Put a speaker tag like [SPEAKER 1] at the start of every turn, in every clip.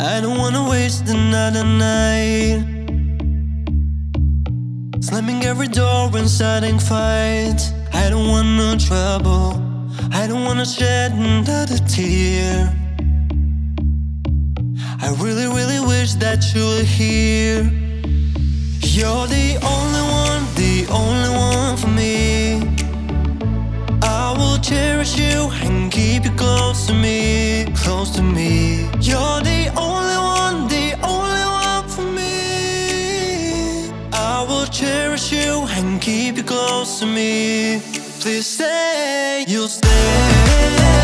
[SPEAKER 1] I don't wanna waste another night, slamming every door and starting fights. I don't want no trouble, I don't wanna shed another tear. I really, really wish that you were here. You're the only one for me. I will cherish you and keep you close to me, close to me. You're the only one for me. I will cherish you and keep you close to me. Please stay, you'll stay.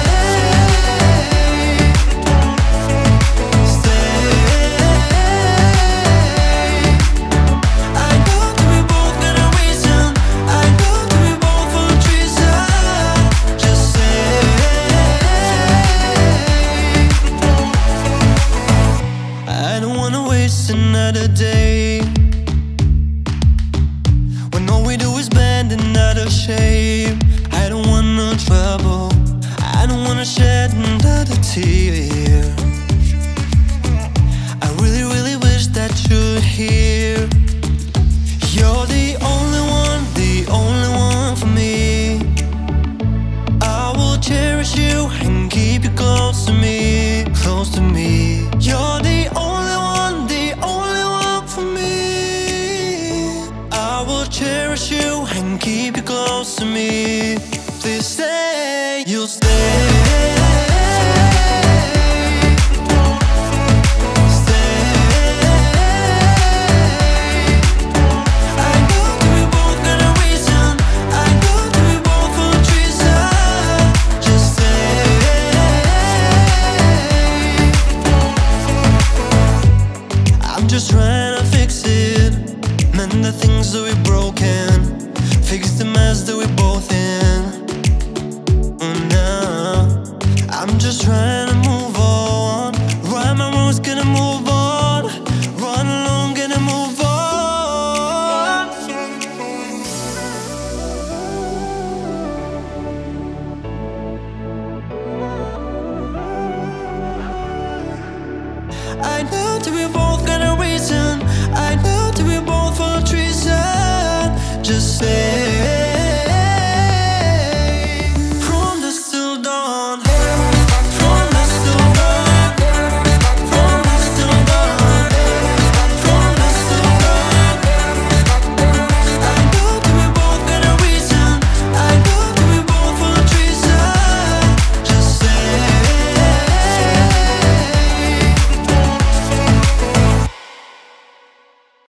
[SPEAKER 1] Another day when all we do is bend and out of shape. I don't want no trouble, I don't wanna shed another tear. I really, really wish that you're here. You're the only one for me. I will cherish you and keep you close to me, close to me. You're the only one for me. I will cherish you and keep you close to me. Please stay.